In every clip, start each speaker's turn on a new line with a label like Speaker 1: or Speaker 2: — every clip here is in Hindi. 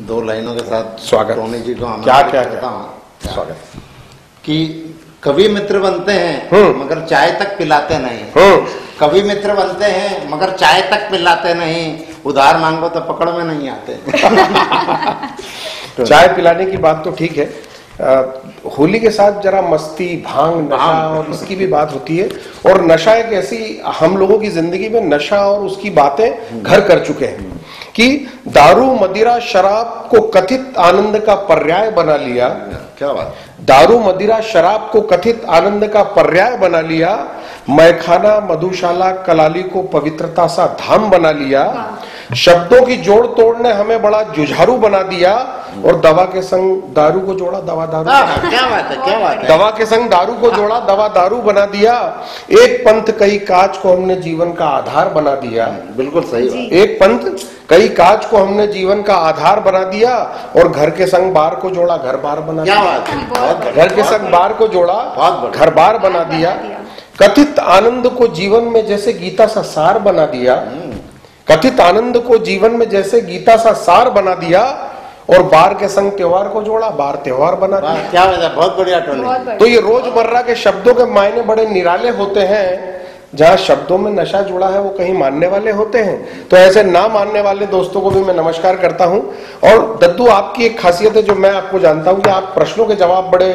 Speaker 1: दो लाइनों के साथ
Speaker 2: स्वागत।
Speaker 1: टोनी जी को
Speaker 2: क्या
Speaker 1: करता हूँ
Speaker 2: स्वागत।
Speaker 1: कि कवि मित्र बनते हैं मगर चाय तक पिलाते नहीं। कवि मित्र बनते हैं मगर चाय तक पिलाते नहीं, उधार मांगो तो पकड़ में नहीं आते।
Speaker 2: चाय पिलाने की बात तो ठीक है, होली के साथ जरा मस्ती, भांग, नशा और इसकी भी बात होती है। और नशा एक ऐसी, हम लोगों की जिंदगी में नशा और उसकी बातें घर कर चुके हैं कि दारू, मदिरा, शराब को कथित आनंद का पर्याय बना लिया।
Speaker 1: क्या बात।
Speaker 2: दारू, मदिरा, शराब को कथित आनंद का पर्याय बना लिया। मैखाना, मधुशाला, कलाली को पवित्रता सा धाम बना लिया। शब्दों की जोड़ तोड़ ने हमें बड़ा जुझारू बना दिया और दवा के संग दारू को जोड़ा, दवा दारू।
Speaker 1: क्या बात है, क्या बात है।
Speaker 2: दवा के संग दारू को जोड़ा, दवा दारू बना दिया। एक पंथ कई काज को हमने जीवन का आधार बना दिया।
Speaker 1: बिल्कुल सही बात।
Speaker 2: एक पंथ कई काज को हमने जीवन का आधार बना दिया और घर के संग बार को जोड़ा, घर बार बना दिया।
Speaker 1: क्या बात है।
Speaker 2: घर के संग बार को जोड़ा, घर बार बना दिया। कथित आनंद को जीवन में जैसे गीता सा सार बना दिया। कथित आनंद को जीवन में जैसे गीता सा सार बना दिया और बार के संग त्योहार को जोड़ा, बार त्योहार बना दिया।
Speaker 1: क्या बात है, बहुत बढ़िया टोनी।
Speaker 2: तो ये रोजमर्रा के शब्दों के मायने बड़े निराले होते हैं। जहां शब्दों में नशा जुड़ा है वो कहीं मानने वाले होते हैं। तो ऐसे ना मानने वाले दोस्तों को भी मैं नमस्कार करता हूं। और दद्दू, आपकी एक खासियत है जो मैं आपको जानता हूं कि आप प्रश्नों के जवाब बड़े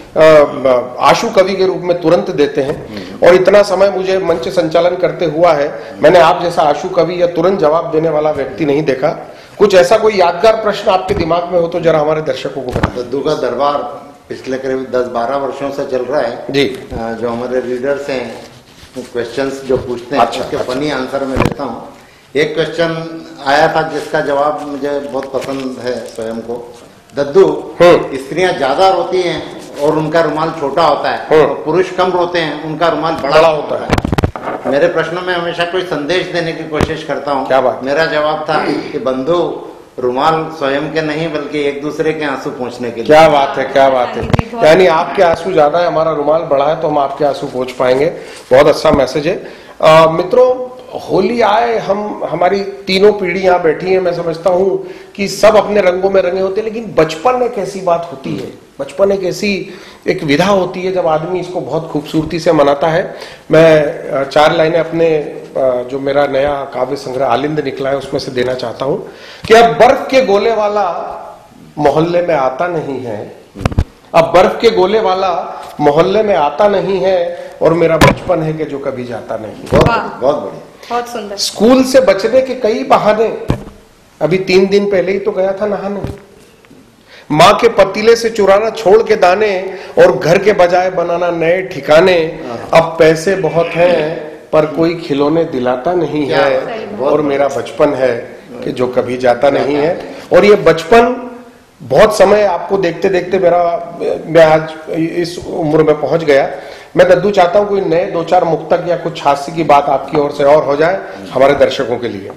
Speaker 2: आशु कवि के रूप में तुरंत देते हैं। और इतना समय मुझे मंच संचालन करते हुआ है, मैंने आप जैसा आशु कवि या तुरंत जवाब देने वाला व्यक्ति नहीं देखा। कुछ ऐसा कोई यादगार प्रश्न आपके दिमाग में हो तो जरा हमारे दर्शकों को बताएं।
Speaker 1: दद्दू का दरबार पिछले करीब 10-12 वर्षों से चल रहा है
Speaker 2: जी।
Speaker 1: जो हमारे रीडर्स हैं क्वेश्चंस जो पूछते हैं,
Speaker 2: अच्छा,
Speaker 1: उसके फनी आंसर में देता हूँ। एक क्वेश्चन आया था जिसका जवाब मुझे बहुत पसंद है स्वयं को। दद्दू, स्त्रियां ज्यादा रोती हैं और उनका रुमाल छोटा होता है, और पुरुष कम रोते हैं, उनका रुमाल बड़ा होता है। मेरे प्रश्नों में हमेशा कोई संदेश देने की कोशिश करता हूँ।
Speaker 2: क्या बात।
Speaker 1: मेरा जवाब था कि बंधु, रुमाल स्वयं के नहीं बल्कि एक दूसरे के आंसू पोंछने के लिए।
Speaker 2: क्या बात है, क्या बात है। यानी आपके आंसू ज्यादा है, हमारा रुमाल बड़ा है तो हम आपके आंसू पोंछ पाएंगे। बहुत अच्छा मैसेज है। मित्रों, होली आए, हमारी तीनों पीढ़ी यहाँ बैठी है। मैं समझता हूँ कि सब अपने रंगों में रंगे होते हैं, लेकिन बचपन एक ऐसी बात होती है, बचपन एक ऐसी एक विधा होती है जब आदमी इसको बहुत खूबसूरती से मनाता है। मैं 4 लाइनें अपने जो मेरा नया काव्य संग्रह आलिंद निकला है उसमें से देना चाहता हूं कि अब बर्फ के गोले वाला मोहल्ले में आता नहीं है। अब बर्फ के गोले वाला मोहल्ले में आता नहीं है और मेरा बचपन है कि जो कभी जाता नहीं।
Speaker 1: बहुत बढ़िया,
Speaker 3: बहुत सुंदर।
Speaker 2: स्कूल से बचने के कई बहाने, अभी 3 दिन पहले ही तो गया था नहाने। माँ के पतीले से चुराना छोड़ के दाने और घर के बजाय बनाना नए ठिकाने। अब पैसे बहुत हैं पर कोई खिलौने दिलाता नहीं है और मेरा बचपन है कि जो कभी जाता नहीं है। और ये बचपन बहुत समय आपको देखते देखते मैं आज इस उम्र में पहुंच गया। मैं दद्दू चाहता हूं कोई नए 2-4 मुक्तक या कुछ हास्य की बात आपकी ओर से और हो जाए हमारे दर्शकों के लिए।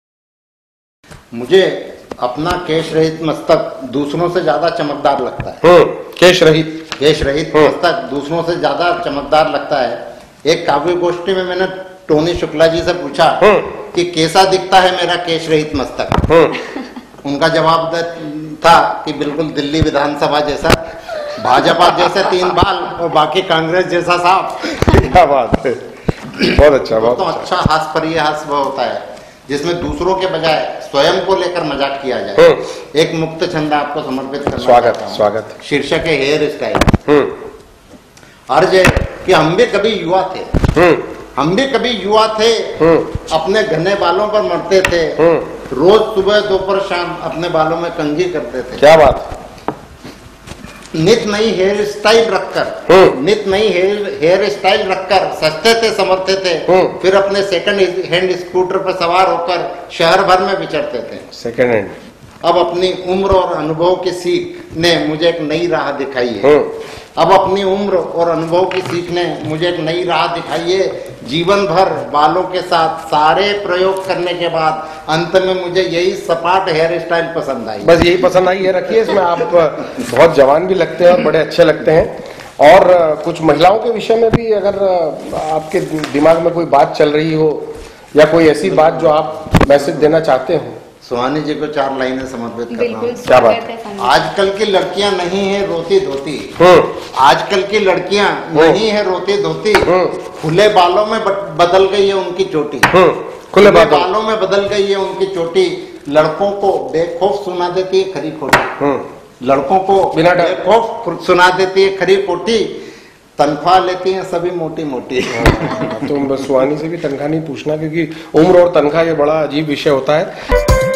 Speaker 1: मुझे अपना केश रहित मस्तक दूसरों से ज्यादा चमकदार लगता है।
Speaker 2: केश रहित
Speaker 1: मस्तक दूसरों से ज्यादा चमकदार लगता है। एक काव्य गोष्ठी में मैंने टोनी शुक्ला जी से पूछा कि कैसा दिखता है मेरा केश रहित मस्तक। उनका जवाब था कि बिल्कुल दिल्ली विधानसभा जैसा, भाजपा जैसे 3 बाल और बाकी कांग्रेस जैसा साफ।
Speaker 2: क्या बात है, बहुत अच्छा। बहुत
Speaker 1: तो अच्छा हास्य वह होता है जिसमें दूसरों के बजाय स्वयं को लेकर मजाक किया जाए। एक मुक्त छंद आपको समर्पित करना
Speaker 2: स्वागत स्वागत।
Speaker 1: शीर्षक है हेयर स्टाइल। अर्ज है कि हम भी कभी युवा थे, हम भी कभी युवा थे, अपने घने बालों पर मरते थे, रोज सुबह दोपहर शाम अपने बालों में कंघी करते थे।
Speaker 2: क्या बात।
Speaker 1: नित नई हेयर स्टाइल रखकर, नित नई हेयर स्टाइल रखकर सस्ते थे समर्थे थे, फिर अपने सेकंड हैंड स्कूटर पर सवार होकर शहर भर में विचरते थे।
Speaker 2: Second hand.
Speaker 1: अब अपनी उम्र और अनुभव की सीख ने मुझे एक नई राह दिखाई है। अब अपनी उम्र और अनुभव की सीख ने मुझे एक नई राह दिखाई है। जीवन भर बालों के साथ सारे प्रयोग करने के बाद अंत में मुझे यही सपाट हेयर स्टाइल पसंद आई।
Speaker 2: बस यही पसंद आई है, रखिए। इसमें आप बहुत जवान भी लगते हैं और बड़े अच्छे लगते हैं। और कुछ महिलाओं के विषय में भी अगर आपके दिमाग में कोई बात चल रही हो या कोई ऐसी बात जो आप मैसेज देना चाहते हो
Speaker 1: सुहानी जी को 4 लाइनें समर्पित कर रहा हूँ।
Speaker 2: क्या बात
Speaker 3: है।
Speaker 1: आजकल की लड़कियां नहीं है रोती धोती, आजकल की लड़कियां नहीं है रोती धोती, खुले बालों में बदल गई है उनकी चोटी, खुले बालों में बदल गई है उनकी चोटी, लड़कों को बेखौफ सुना देती है खरी खोटी, लड़कों को बिना बेखौफ सुना देती है खरी खोटी, तनख्वाह लेती हैं सभी मोटी मोटी।
Speaker 2: तो सुहानी से भी तनख्वाह नहीं पूछना, क्योंकि उम्र और तनख्वाह ये बड़ा अजीब विषय होता है।